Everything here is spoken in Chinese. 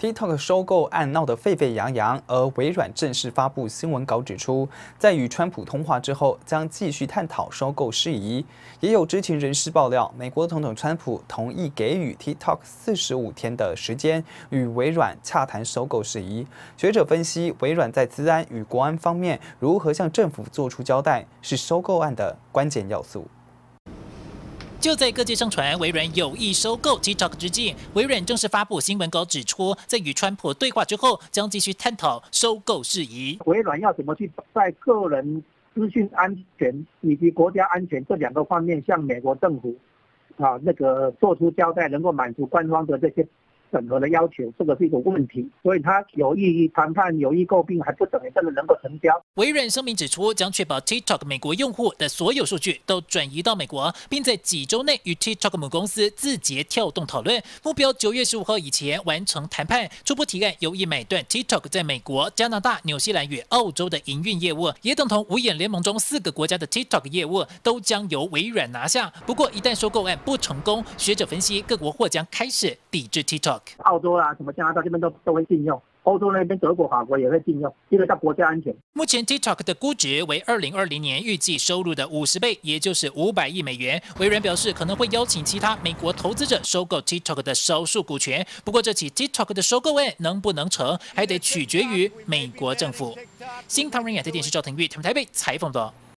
TikTok 收购案闹得沸沸扬扬，而微软正式发布新闻稿指出，在与川普通话之后，将继续探讨收购事宜。也有知情人士爆料，美国总统川普同意给予 TikTok 45天的时间，与微软洽谈收购事宜。学者分析，微软在资安与国安方面如何向政府做出交代，是收购案的关键要素。 就在各界上传微软有意收购 TikTok 之际，微软正式发布新闻稿指出，在与川普对话之后，将继续探讨收购事宜。 微软要怎么去在个人资讯安全以及国家安全这两个方面向美国政府做出交代，能够满足官方的这些 审核的要求，这个是一个问题，所以他有意谈判、有意诟病，还不等于真的能够成交。 微软声明指出，将确保 TikTok 美国用户的所有数据都转移到美国，并在几周内与 TikTok 母公司字节跳动讨论，目标9月15号以前完成谈判。初步提案有意买断 TikTok 在美国、加拿大、纽西兰与澳洲的营运业务，也等同五眼联盟中4个国家的 TikTok 业务都将由微软拿下。不过，一旦收购案不成功，学者分析各国或将开始抵制 TikTok。 澳洲啊，什么加拿大这边都会禁用，欧洲那边德国、法国也会禁用，因为它国家安全。 目前 TikTok 的估值为2020年预计收入的50倍，也就是500亿美元。微软表示可能会邀请其他美国投资者收购 TikTok 的少数股权，不过这起 TikTok 的收购案能不能成，还得取决于美国政府。新唐人亚太电视赵腾玉，台北采访到。